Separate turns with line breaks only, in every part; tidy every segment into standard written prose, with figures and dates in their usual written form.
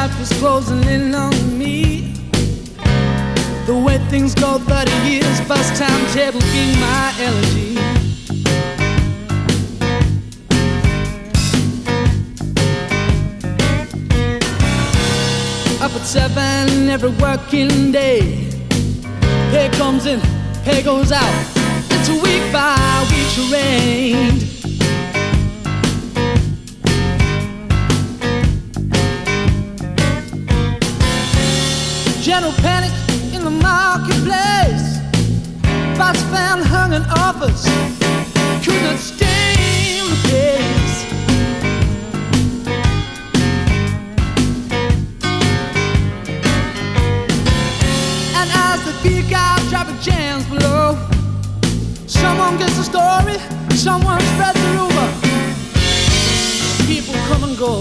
life is closing in on me. The way things go, 30 years, bus timetable being my elegy. Up at 7 every working day. Pay comes in, pay goes out. It's a week by week charade. General panic in the marketplace. Boss found hungry offers, could not stay in the pace. And as the peak out, traffic jams below. Someone gets a story, someone spreads the rumor. People come and go.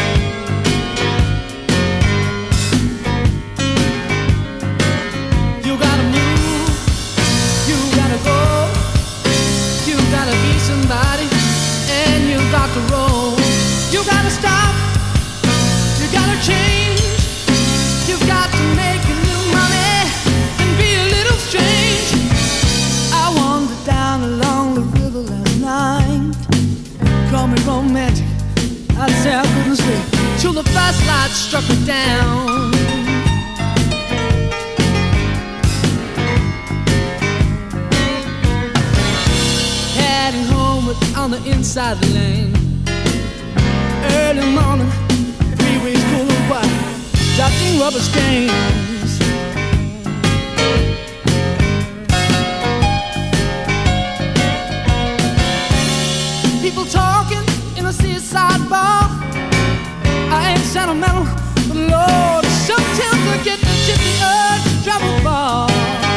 You gotta move, you gotta go, you gotta be somebody, and you got to roll. You gotta stop, you gotta change, you've got to make a new money and be a little strange. I wandered down along the river last night. Call me romantic, I'd say I couldn't sleep till the first light struck me down. Heading homeward on the inside lane. Early morning, freeways full of white, dodging rubber stains. People talking in a seaside bar. I ain't sentimental, but Lord, sometimes I get the gypsy urge to travel far.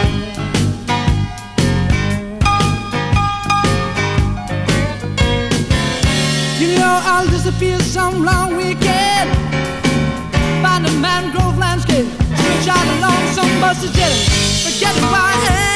You know I'll disappear some long weekend, find a mangrove landscape, switch out along some busted jetty, forget who I am.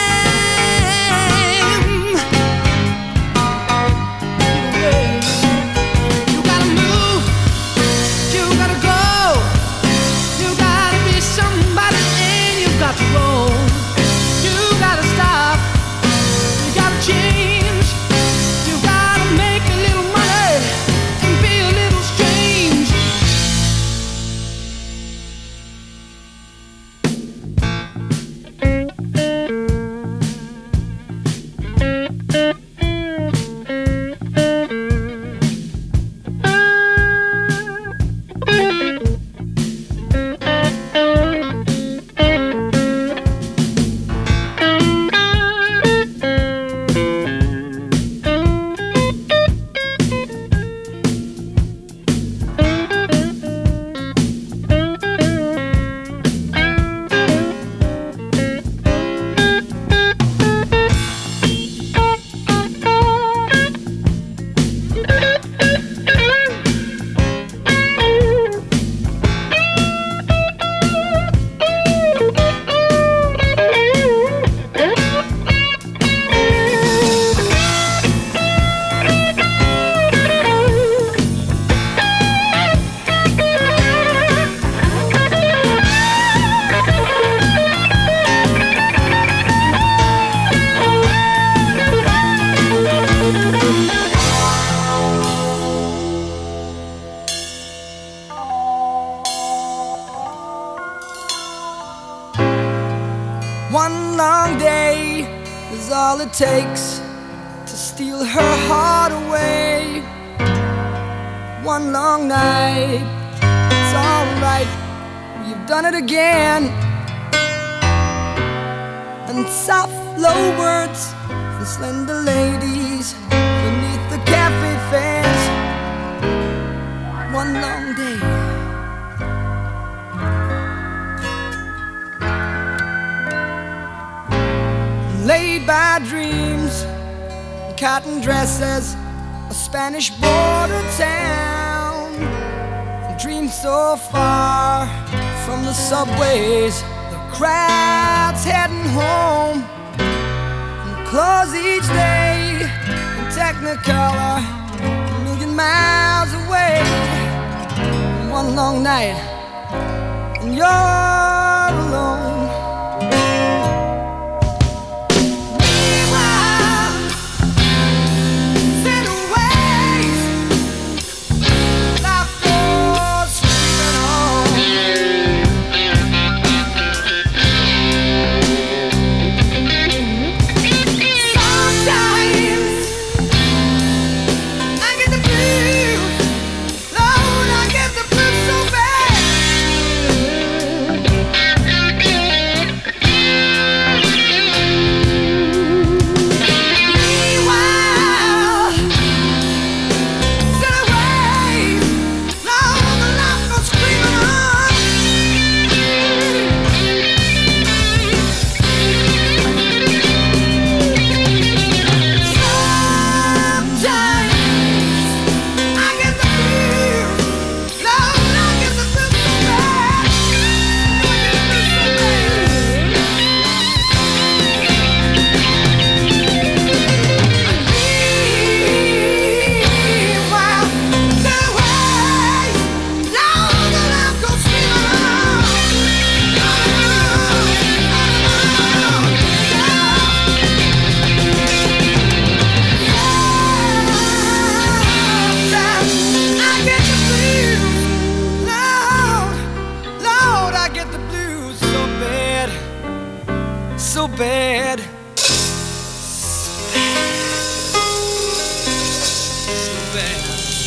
One long day is all it takes to steal her heart away. One long night, it's alright, you've done it again. And soft low words and slender ladies beneath the cafe fence. One long day. Laid by dreams, cotton dresses, a Spanish border town. Dreams so far from the subways, the crowds heading home. And close each day in Technicolor, a million miles away. One long night, and you're alone. Meanwhile, in ways, life goes screaming on. Sometimes I get the blues, Lord, I get the blues so bad. Meanwhile, instead of waves, Lord, the life goes screaming on. Sometimes I get the blues, Lord, I get the blues so bad. I get the blues so meanwhile, the waves, Lord, the life goes screaming on. I get the blues, Lord, Lord, I get the blues so bad, so bad, so bad.